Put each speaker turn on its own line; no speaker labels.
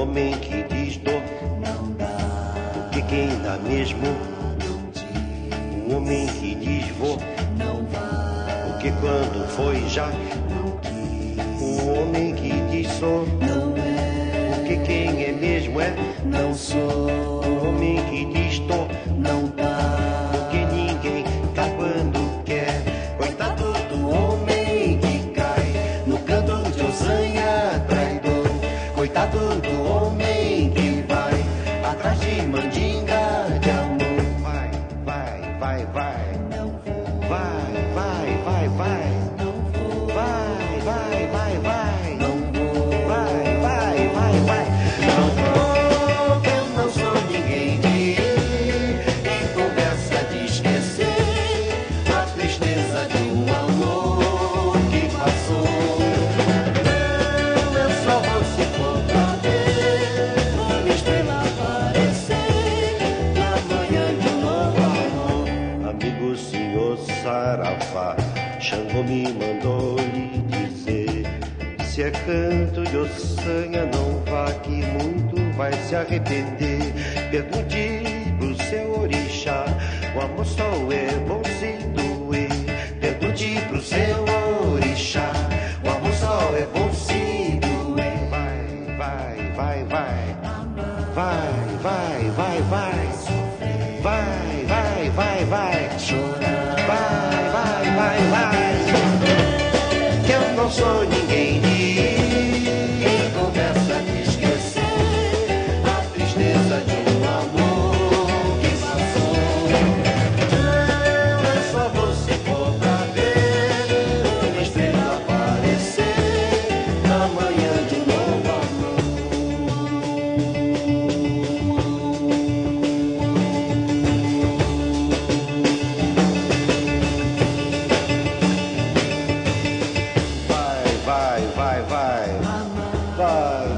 homem que diz dor,
não dá.
que quem dá mesmo,
Não diz,
um homem que diz vou,
não vai.
porque quando foi já,
Não quis,
um homem que diz sou,
não é.
porque quem é mesmo é,
Não sou,
um homem que diz tô,
não dá.
porque ninguém tá quando quer. Coitado do homem que cai no canto de ossanha traidor. Coitado do homem que vai atrás de mandinga de amor. Vai, vai, vai, vai.
Não vou,
Vai, vai, vai, vai.
não vou,
Vai, vai, vai, vai.
não vou.
Vai, vai, vai, vai. Não vou, que eu não sou ninguém de ir em conversa de esquecer a tristeza de um amor que passou. Não, eu só vou se for pra ver uma estrela aparecer na manhã de um novo amor. Amigo senhor Saravá, Xangô me mandou lhe dizer: se é canto de ossanha, não vá que muito vai se arrepender. Pergunte pro seu orixá, o amor só é bom se doer. Pergunte pro seu orixá, o amor só é bom se doer. Vai, vai, vai, vai. Vai, vai, vai, vai. Vai, vai, vai, vai.
Chorar,
Vai, vai, vai, vai. Que eu não sou ninguém de ir em conversa de esquecer a tristeza de um amor que passou. Não é só você for pra ver uma estrela aparecer na manhã de um novo amor. Vai, vai, vai, vai.
amar,
Vai,